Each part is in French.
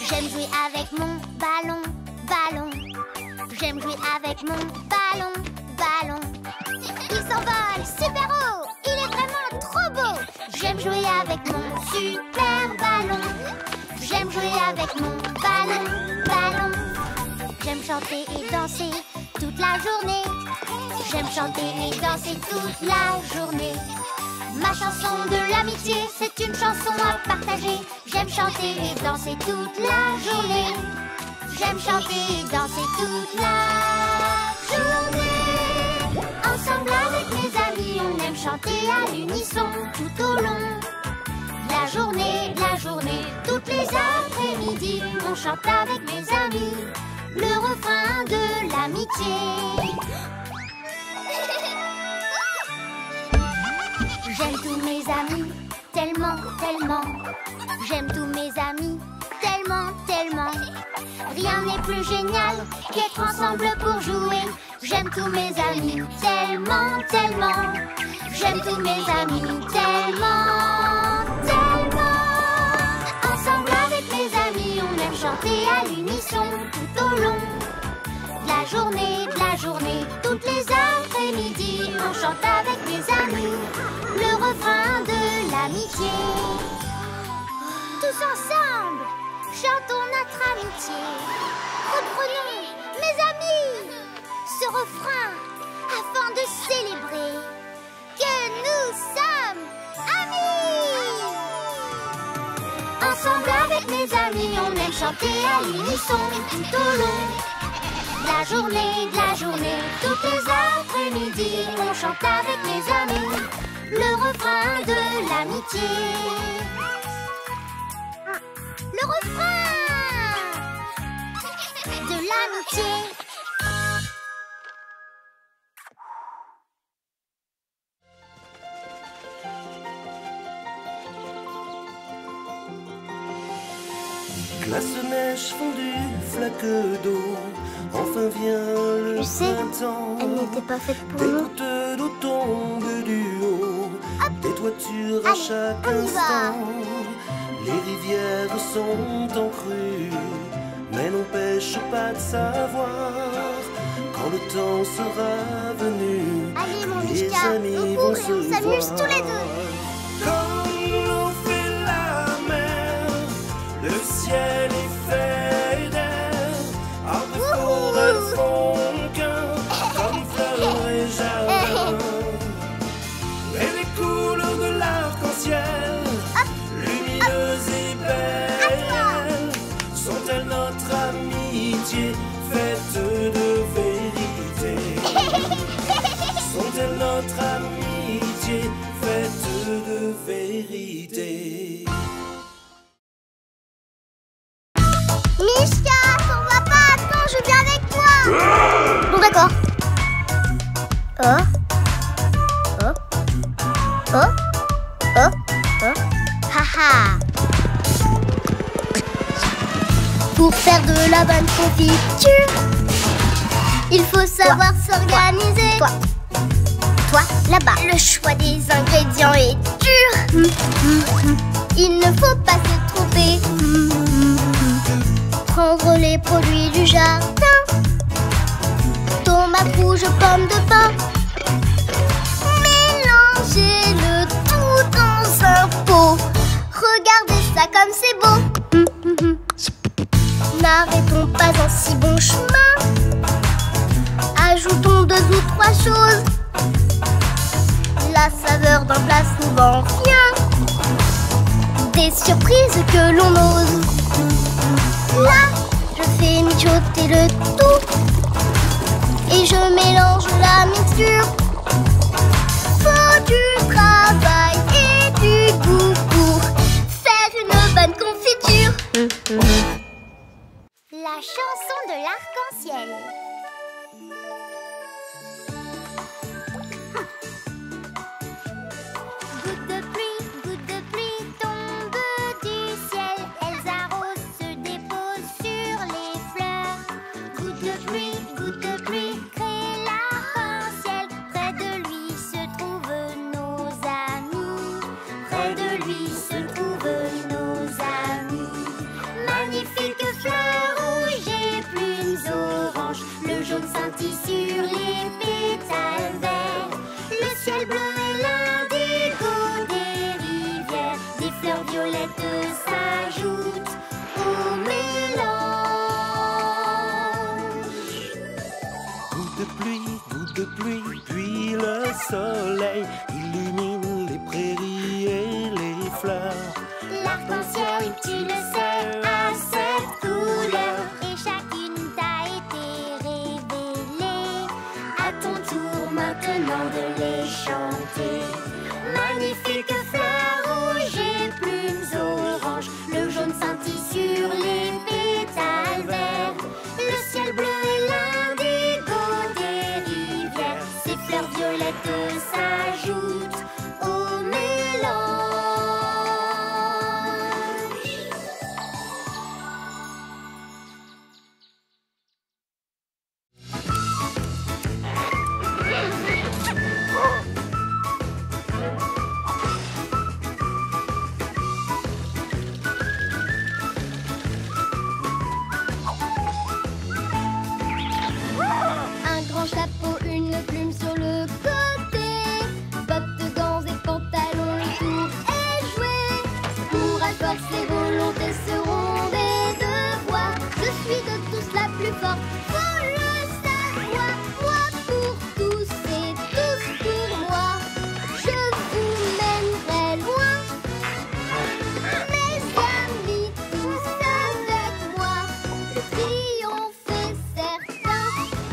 J'aime jouer avec mon ballon, ballon. J'aime jouer avec mon ballon, ballon. Il s'envole super haut, il est vraiment trop beau. J'aime jouer avec mon super ballon. J'aime jouer avec mon ballon, ballon. J'aime chanter et danser toute la journée. J'aime chanter et danser toute la journée. Ma chanson de l'amitié, c'est une chanson à partager. J'aime chanter et danser toute la journée. J'aime chanter et danser toute la journée. Ensemble avec mes amis, on aime chanter à l'unisson tout au long. La journée, toutes les après-midi, on chante avec mes amis le refrain de l'amitié. J'aime tous mes amis, tellement, tellement. J'aime tous mes amis, tellement, tellement. Rien n'est plus génial qu'être ensemble pour jouer. J'aime tous mes amis, tellement, tellement. J'aime tous mes amis, tellement, tellement. Ensemble avec mes amis, on aime chanter à l'unisson tout au long. De la journée, toutes les après-midi, on chante avec mes amis le refrain de l'amitié. Tous ensemble, chantons notre amitié. Reprenons, mes amis, ce refrain afin de célébrer que nous sommes amis. Ensemble avec mes amis, on aime chanter à l'unisson tout au long. De la journée, toutes les après-midi, on chante avec mes amis le refrain de l'amitié. Le refrain de l'amitié. Glace, neige fondue, flaque d'eau. Enfin vient le printemps. Elle n'était pas faite pour Des nous. gouttes d'eau tombent du haut. Des toitures à chaque instant. Les rivières sont en crue, mais n'empêche pas de savoir quand le temps sera venu. Allez mon les Mishka, amis on vont court et se on s'amuse voir. tous les deux. Comme l'eau fait la mer, le ciel est fait d'air. Arbres, forêts font qu'un, comme fleurs et jardins. Et les couleurs de l'arc-en-ciel, lumineuses et belles, sont-elles notre amitié faite de vérité? Sont-elles notre amitié faite de vérité? Mishka, t'en vas pas, attends, je viens avec toi. Bon d'accord. Haha. Pour faire de la bonne confiture, il faut savoir s'organiser. Toi, là-bas, le choix des ingrédients est dur. Il ne faut pas se tromper. Prendre les produits du jardin, tomates rouges, pommes de pin. Mélangez le tout dans un pot. Regardez ça comme c'est beau. N'arrêtons pas un si bon chemin. Ajoutons 2 ou 3 choses. La saveur d'un plat souvent rien. Des surprises que l'on ose. Là, je fais mijoter le tout et je mélange la mixture. Faut du travail et du goût pour faire une bonne confiture. La chanson de l'arc-en-ciel. Gouttes de pluie tombent du ciel. Elles arrosent, se déposent sur les fleurs. Gouttes de pluie créent l'arc-en-ciel. Près de lui se trouvent nos amis. Près de lui se trouvent nos amis. Magnifique les pétales verts. Le ciel bleu et l'indigo des rivières. Des fleurs violettes s'ajoutent au mélange. Gouttes de pluie, puis le soleil illumine les prairies et les fleurs. L'arc-en-ciel, tu le sais, a 7 couleurs. Et chacune t'a été révélée. À ton tour maintenant de les chanter. Magnifiques fleurs rouges et plumes oranges. Le jaune scintille sur les pétales verts. Le ciel bleu et l'indigo des rivières. Ces fleurs violettes s'ajoutent au mélange. Un grand chapeau, une plume sur le côté. Bottes, gants et pantalons, le tour est joué. Courage, force et volonté seront des devoirs. Je suis de tous la plus forte, faut le savoir. Moi pour tous et tous pour moi. Je vous mènerai loin. Mes amis, tous avec moi. Le triomphe est certain.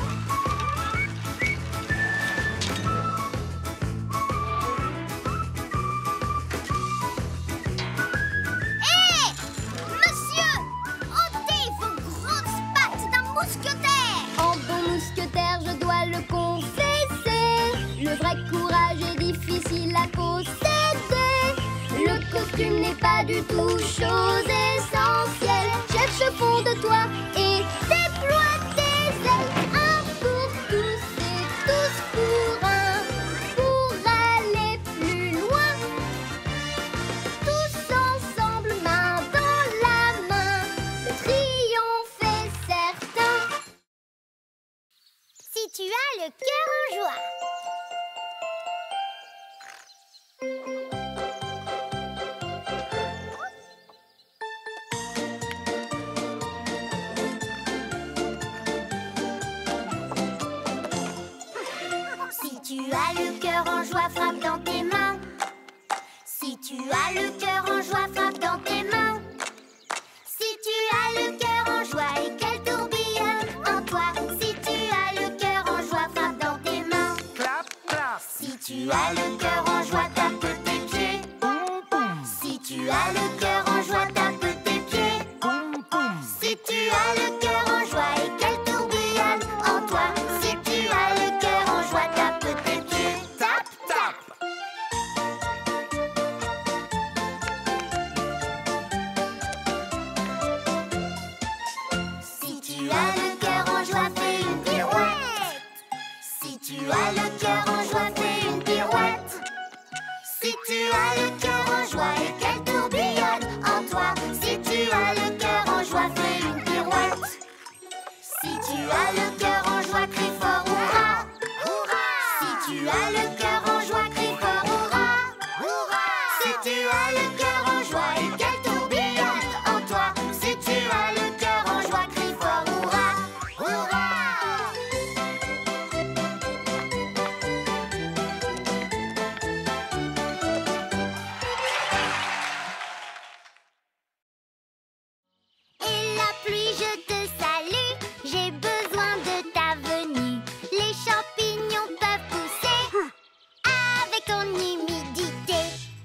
Hé! Monsieur! Ôtez vos grosses pattes d'un mousquetaire! En bon mousquetaire, je dois le confesser. Le vrai courage est difficile à posséder. Le costume n'est pas du tout chose essentielle. Cherche au fond de toi et déploie tes ailes. Un pour tous et tous pour un. Pour aller plus loin. Tous ensemble, main dans la main. Le triomphe est certain. Si tu as le cœur en joie. Si tu as le cœur en joie, frappe dans tes mains. Si tu as le cœur en joie, frappe dans tes mains. Si tu as le cœur en joie et qu'elle tourbillonne en toi. Si tu as le cœur en joie, frappe dans tes mains. Clap, clap. Si tu as le cœur en joie, tape tes pieds. Boum, boum. Si tu as le cœur en joie, tape tes pieds. Boum, boum. Si tu as le cœur en joie et qu'elle tourbillonne en toi. Si tu as le cœur en joie, tape tes pieds. Tap, tap. Si tu as le cœur en joie, fais une pirouette. Si tu as le cœur en joie, fais une pirouette. Si tu as le cœur en joie et qu'elle tourbillonne en toi. Si tu as le cœur en joie, fais une pirouette. Si tu as le cœur en joie, crie fort hurrah. Si tu as le cœur en joie, crie fort hurrah. Si tu as le cœur en joie et qu'elle tourbillonne en toi. Si tu as le cœur en joie, crie fort hurrah. Et la pluie, je te salue. J'ai besoin de ta venue. Les champignons peuvent pousser avec ton humidité.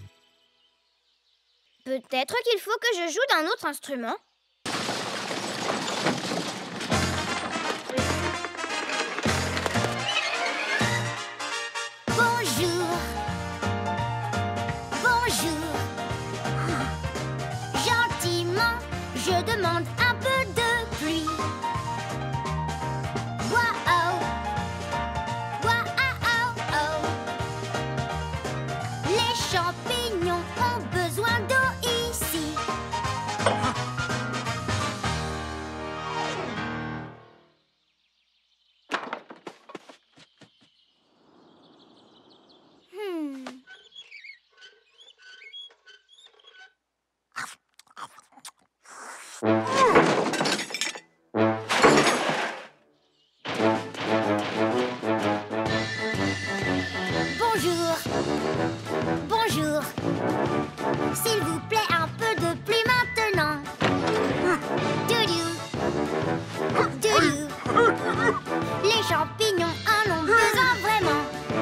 Peut-être qu'il faut que je joue d'un autre instrument. Bonjour. Bonjour. Gentiment, je demande un peu de pluie. Waouh. Waouh. Les champignons ont besoin d'eau ici. Bonjour. Bonjour. S'il vous plaît, un peu de pluie maintenant. Doudou. Doudou. Les champignons en ont besoin vraiment.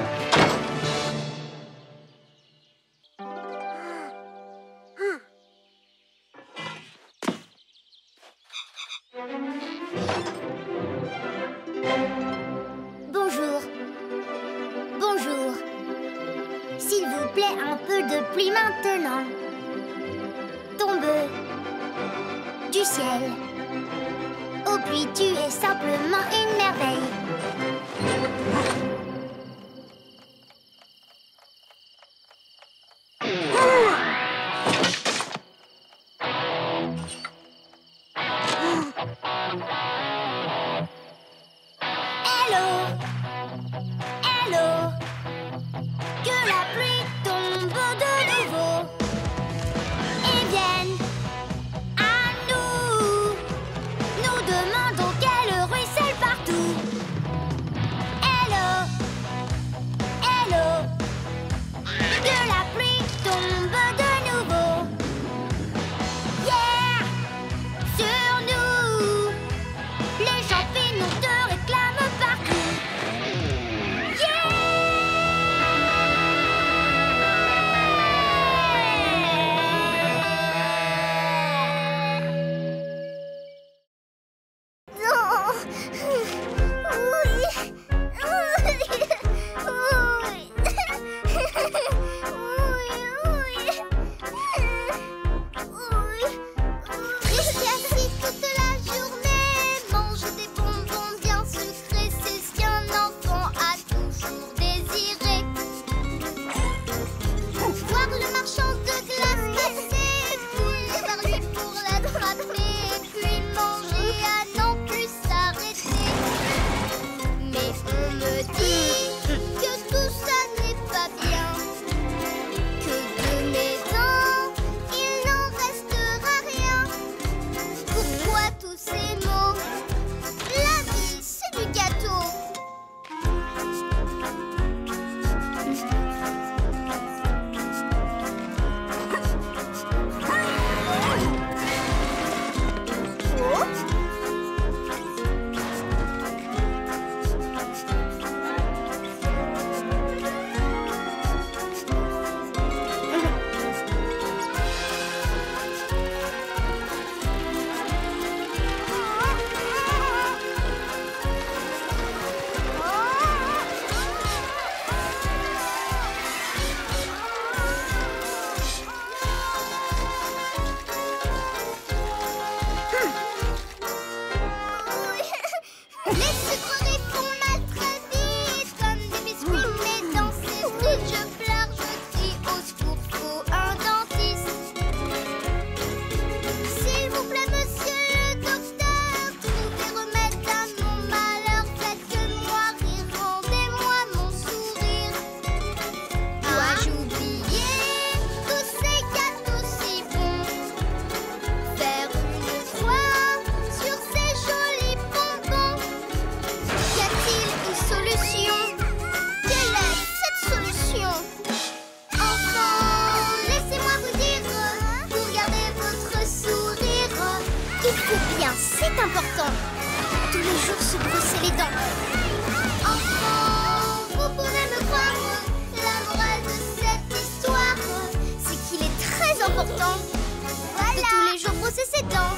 Bonjour. Bonjour. S'il vous plaît, un peu de pluie maintenant. Tombe du ciel. Oh, puis tu es simplement une merveille. Hello, hello, que la pluie tombe de nouveau et vienne à nous. Nous demandons qu'elle ruisselle partout. Hello, hello, que la pluie tombe de nouveau. Yeah, sur nous, les champignons te réclament partout. Rester assis toute la journée, mange des bonbons bien sucrés, c'est ce qu'un enfant a toujours désiré. Voir le marchand de glace passer, courir vers lui pour l'attraper, puis manger à n'en plus s'arrêter. Mais on me dit que tout ça n'est pas bien, que de mes dents, il n'en restera rien. Pourquoi tous ces mots? La vie, c'est du gâteau. Les sucreries font mal très vite, comme des biscuits, mais dans ces frites je pleure, je crie au secours, faut un dentiste. S'il vous plaît, monsieur le docteur, trouvez remède à mon malheur, faites-moi rire, rendez-moi mon sourire. Dois-je oublier tous ces gâteaux si bons, faire une croix sur ces jolis bonbons? Y a-t-il une solution? Quelle est cette solution? Enfant, laissez-moi vous dire, pour garder votre sourire, il faut bien, c'est important, tous les jours se brosser les dents. Enfant, vous pouvez me croire, la morale de cette histoire, c'est qu'il est très important de tous les jours brosser ses dents.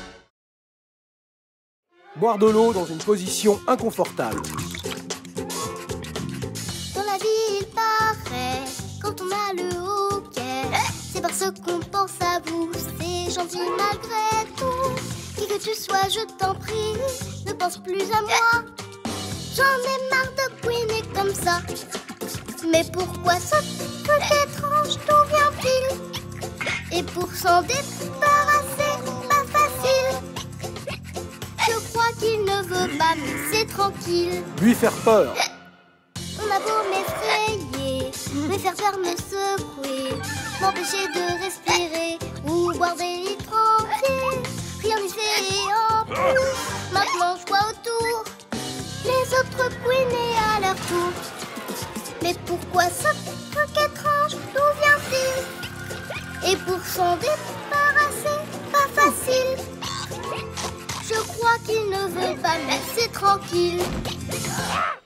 Boire de l'eau dans une position inconfortable. Dans la vie, il paraît, quand on a le hoquet, c'est parce qu'on pense à vous, c'est gentil malgré tout. Qui que tu sois, je t'en prie, ne pense plus à moi. J'en ai marre de couiner comme ça. Mais pourquoi ce truc étrange, d'où vient-il? Et pour s'en débarrasser, pas facile. Je crois qu'il ne veut pas me laisser tranquille. Lui faire peur. On a beau m'effrayer, me faire peur, me secouer, m'empêcher de respirer ou boire des litres entiers. autres couinets à leur tour. Mais pourquoi ce truc étrange, d'où vient-il? Et pour s'en débarrasser, pas facile. Je crois qu'il ne veut pas me laisser tranquille.